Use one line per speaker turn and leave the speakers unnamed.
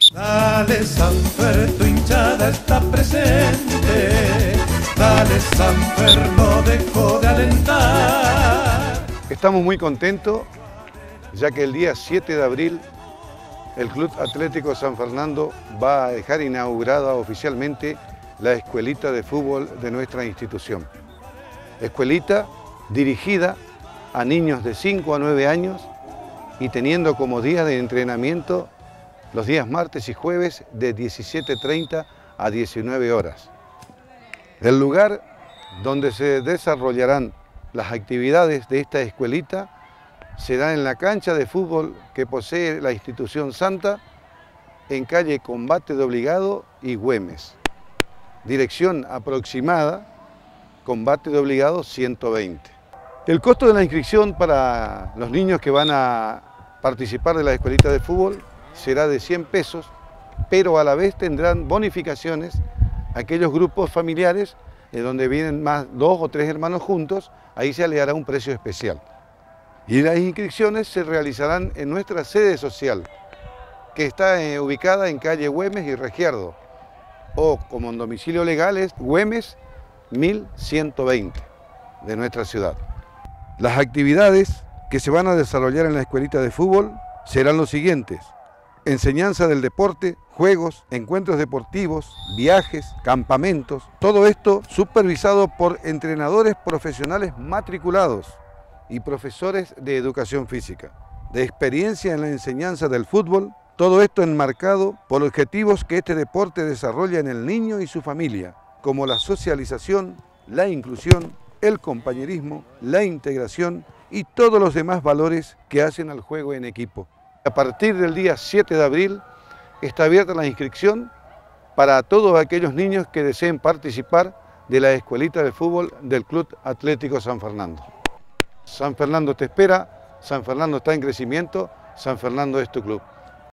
Dale Sanfer, tu hinchada está presente. Dale Sanfer, no dejó de alentar.
Estamos muy contentos ya que el día 7 de abril el Club Atlético San Fernando va a dejar inaugurada oficialmente la escuelita de fútbol de nuestra institución. Escuelita dirigida a niños de 5 a 9 años y teniendo como día de entrenamiento los días martes y jueves de 17:30 a 19 horas. El lugar donde se desarrollarán las actividades de esta escuelita será en la cancha de fútbol que posee la institución Santa, en calle Combate de Obligado y Güemes. Dirección aproximada, Combate de Obligado 120. El costo de la inscripción para los niños que van a participar de la escuelita de fútbol será de 100 pesos, pero a la vez tendrán bonificaciones aquellos grupos familiares donde vienen más 2 o 3 hermanos juntos, ahí se le hará un precio especial. Y las inscripciones se realizarán en nuestra sede social, que está ubicada en calle Güemes y Regiardo, o como en domicilio legal es Güemes 1120 de nuestra ciudad. Las actividades que se van a desarrollar en la escuelita de fútbol serán los siguientes: enseñanza del deporte, juegos, encuentros deportivos, viajes, campamentos, todo esto supervisado por entrenadores profesionales matriculados y profesores de educación física, de experiencia en la enseñanza del fútbol, todo esto enmarcado por objetivos que este deporte desarrolla en el niño y su familia, como la socialización, la inclusión, el compañerismo, la integración y todos los demás valores que hacen al juego en equipo. A partir del día 7 de abril está abierta la inscripción para todos aquellos niños que deseen participar de la escuelita de fútbol del Club Atlético San Fernando. San Fernando te espera, San Fernando está en crecimiento, San Fernando es tu club.